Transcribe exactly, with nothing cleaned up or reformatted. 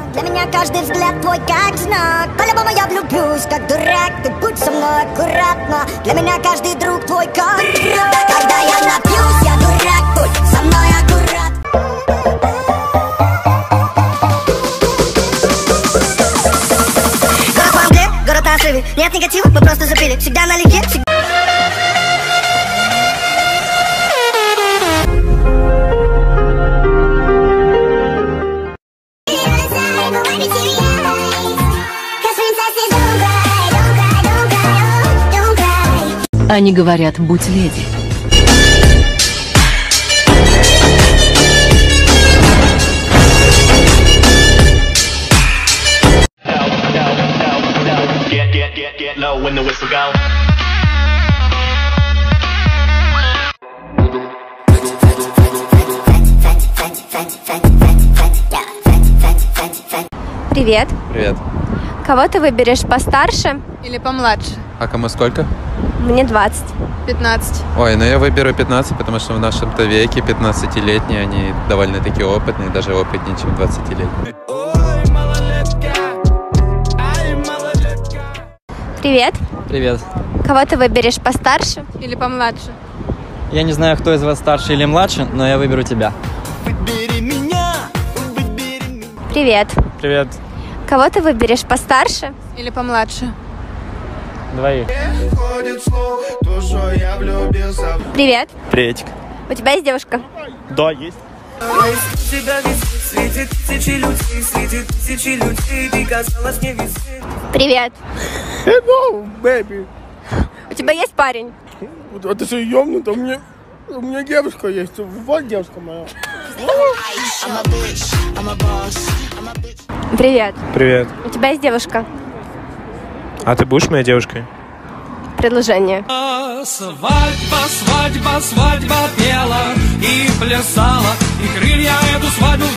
Для меня каждый взгляд твой как знак. По-любому я влюблюсь, как дурак. Ты будь со мной аккуратно. Для меня каждый друг твой как друг. Когда я напьюсь, я дурак. Будь со мной аккуратно. Город в Англии, город на отрыве. Нет негатива, мы просто запили. Всегда налегке, всегда. Они говорят, будь леди. Привет. Привет. Кого ты выберешь, постарше или помладше? А кому сколько? Мне двадцать. пятнадцать. Ой, ну я выберу пятнадцать, потому что в нашем-то веке пятнадцатилетние, они довольно-таки опытные, даже опытнее, чем двадцатилетние. Привет. Привет. Кого ты выберешь, постарше или помладше? Я не знаю, кто из вас старше или младше, но я выберу тебя. Привет. Привет. Кого ты выберешь, постарше или помладше? Двоих. Привет. Приветик. У тебя есть девушка? Да, есть. Привет. Hello, baby. У тебя есть парень? А ты что, ёбнута? У меня, у меня девушка есть. Вот девушка моя. Привет. Привет. У тебя есть девушка? А ты будешь моей девушкой? Предложение. Свадьба, свадьба, свадьба пела и плясала, и крылья эту свадьбу